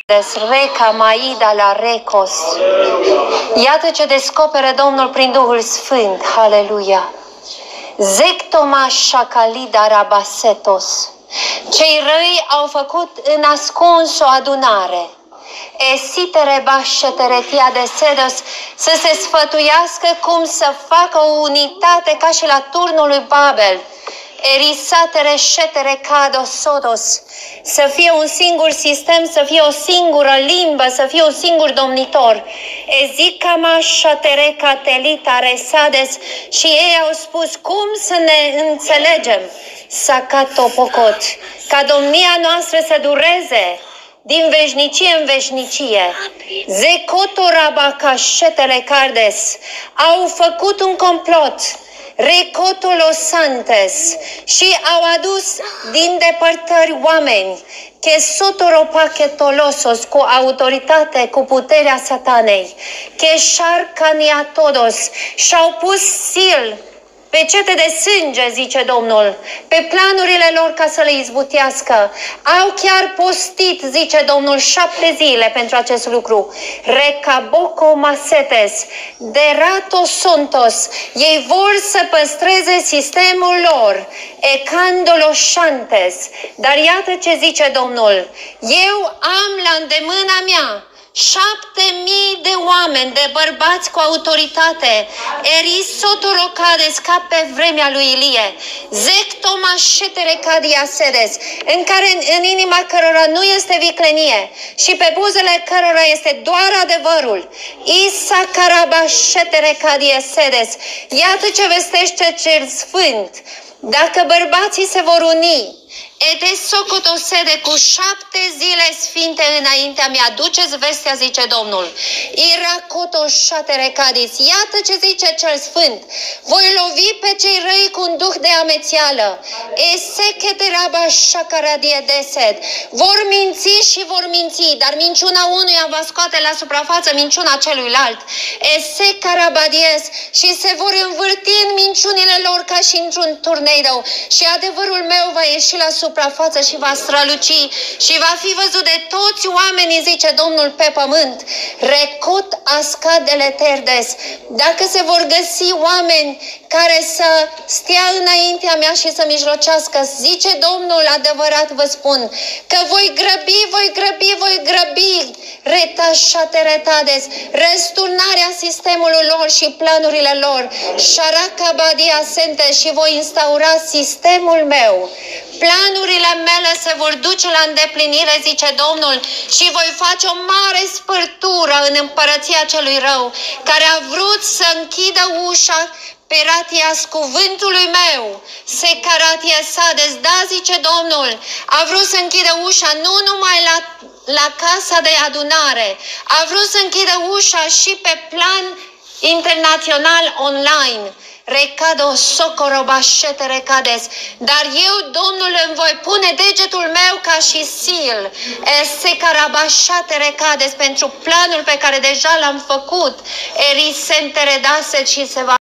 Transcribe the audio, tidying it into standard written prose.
Reca Maida la Recos. Iată ce descoperă Domnul prin Duhul Sfânt. Haleluia! Zectoma Shacalida Rabasetos. Cei răi au făcut în ascuns o adunare. Esitere bașeteretia de sedos, să se sfătuiască cum să facă o unitate ca și la turnul lui Babel. Erisatere șetere cado sodos, să fie un singur sistem, să fie o singură limbă, să fie un singur domnitor. Ezicama șatereca telita resades, și ei au spus cum să ne înțelegem. Sacatopocot, ca domnia noastră să dureze din veșnicie în veșnicie. Zecotorabaca șetele cardes, au făcut un complot. Recotolosantes, și au adus din depărtări oameni, Chesotoropachettolosos, cu autoritate, cu puterea satanei, Cheșarcaniatodos, și-au pus sil pe cete de sânge, zice Domnul, pe planurile lor ca să le izbutească. Au chiar postit, zice Domnul, 7 zile pentru acest lucru. Recaboco masetes, deratosontos, ei vor să păstreze sistemul lor, ecandoloșantes. Dar iată ce zice Domnul, eu am la îndemâna mea 7.000 de oameni, de bărbați cu autoritate, erisotolocades, ca pe vremea lui Ilie, zectomașeterecadiasedes, în inima cărora nu este viclenie și pe buzele cărora este doar adevărul. Isacarabașeterecadiasedes, iată ce vestește cel sfânt. Dacă bărbații se vor uni, Etesocotosede, cu 7 zile sfinte înaintea mea, duceți vestea, zice Domnul. Iracotoșaterecadis, iată ce zice cel sfânt. Voi lovi pe cei răi cu un duh de amețeală. Eseketerabașacaradiedesed, vor minți și vor minți, dar minciuna unuia va scoate la suprafață minciuna celuilalt. Esecarabadies, și se vor învârti în minciunile lor ca și într-un turneu, și adevărul meu va ieși la suprafață și va străluci și va fi văzut de toți oamenii, zice Domnul, pe pământ. Recot ascadele terdes, dacă se vor găsi oameni care să stea înaintea mea și să mijlocească, zice Domnul, adevărat vă spun, că voi grăbi, retașateretades, răsturnarea sistemului lor și planurile lor, șaracabadia sente, și voi instaura sistemul meu. Planurile mele se vor duce la îndeplinire, zice Domnul, și voi face o mare spărtură în împărăția celui rău, care a vrut să închidă ușa Peratias cuvântului meu, Secaratiasades, da, zice Domnul, a vrut să închidă ușa nu numai la casa de adunare, a vrut să închidă ușa și pe plan internațional online. Recado socorobașete recades, dar eu, Domnul, îmi voi pune degetul meu ca și sil, secarabașate recades, pentru planul pe care deja l-am făcut, erisentere daset, și se va